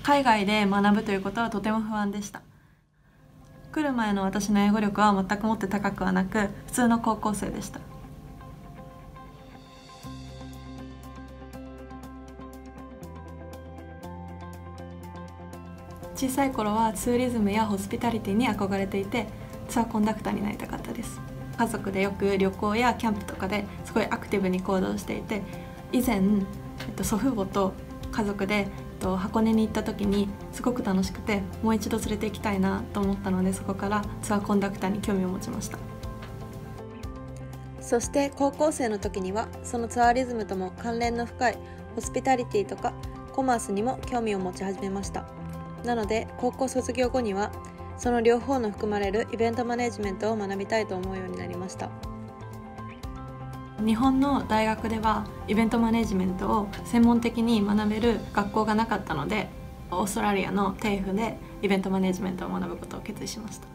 海外で学ぶということはとても不安でした。来る前の私の英語力は全くもって高くはなく、普通の高校生でした。小さい頃はツーリズムやホスピタリティに憧れていて、ツアーコンダクターになりたかったです。家族でよく旅行やキャンプとかですごいアクティブに行動していて、以前、祖父母と家族で箱根に行った時にすごく楽しくて、もう一度連れて行きたいなと思ったので、そこからツアーコンダクターに興味を持ちました。 そして高校生の時にはそのツアーリズムとも関連の深いホスピタリティとかコマースにも興味を持ち始めました。なので高校卒業後にはその両方の含まれるイベントマネジメントを学びたいと思うようになりました。 日本の大学ではイベントマネジメントを専門的に学べる学校がなかったので、オーストラリアのテイフでイベントマネジメントを学ぶことを決意しました。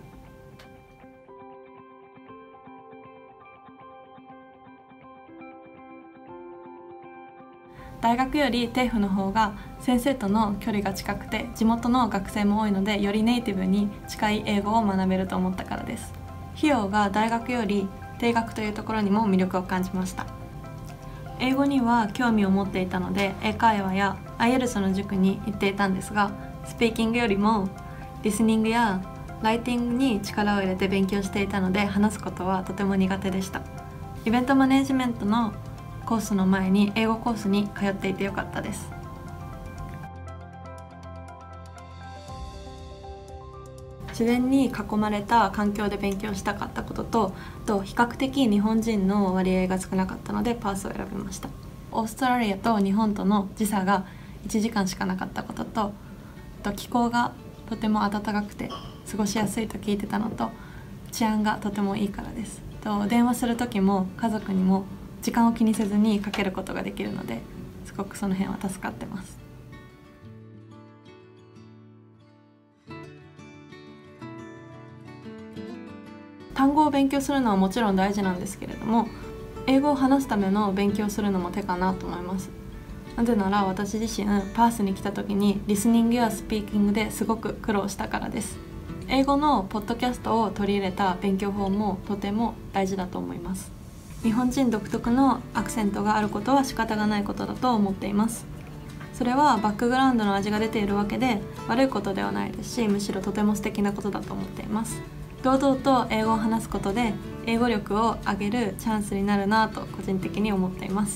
大学よりテイフの方が先生との距離が近くて、地元の学生も多いので、よりネイティブに近い英語を学べると思ったからです。費用が大学より低学というところにも魅力を感じました。英語には興味を持っていたので、英会話や IELTS の塾に行っていたんですが、スピーキングよりもリスニングやライティングに力を入れて勉強していたので、話すことはとても苦手でした。イベントマネジメントのコースの前に英語コースに通っていてよかったです。自然に囲まれた環境で勉強したかったことと、比較的日本人の割合が少なかったのでパースを選びました。オーストラリアと日本との時差が1時間しかなかったことと、気候がとても暖かくて過ごしやすいと聞いてたのと、治安がとてもいいからです。電話する時も家族にも時間を気にせずにかけることができるので、すごくその辺は助かってます。単語を勉強するのはもちろん大事なんですけれども、英語を話すための勉強するのも手かなと思います。なぜなら私自身パースに来た時にリスニングやスピーキングですごく苦労したからです。英語のポッドキャストを取り入れた勉強法もとても大事だと思います。日本人独特のアクセントがあることは仕方がないことだと思っています。それはバックグラウンドの味が出ているわけで悪いことではないですし、むしろとても素敵なことだと思っています。堂々と英語を話すことで英語力を上げるチャンスになるなと個人的に思っています。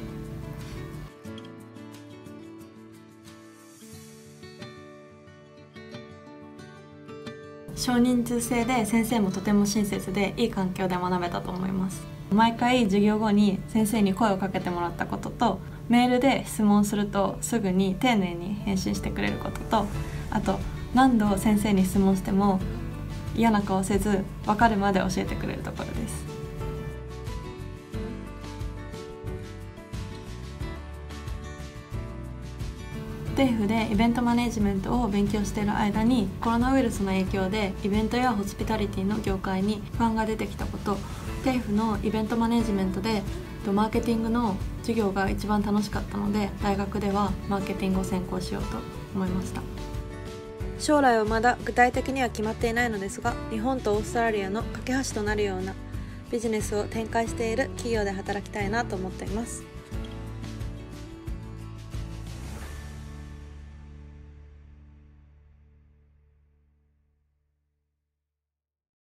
少人数制で先生もとても親切でいい環境で学べたと思います。毎回授業後に先生に声をかけてもらったことと、メールで質問するとすぐに丁寧に返信してくれることと、あと何度先生に質問しても嫌な顔せず分かるまで教えてくれるところです。テイフでイベントマネジメントを勉強している間に、コロナウイルスの影響でイベントやホスピタリティの業界に不安が出てきたこと、テイフのイベントマネジメントでマーケティングの授業が一番楽しかったので、大学ではマーケティングを専攻しようと思いました。 将来はまだ具体的には決まっていないのですが、日本とオーストラリアの架け橋となるようなビジネスを展開している企業で働きたいなと思っています。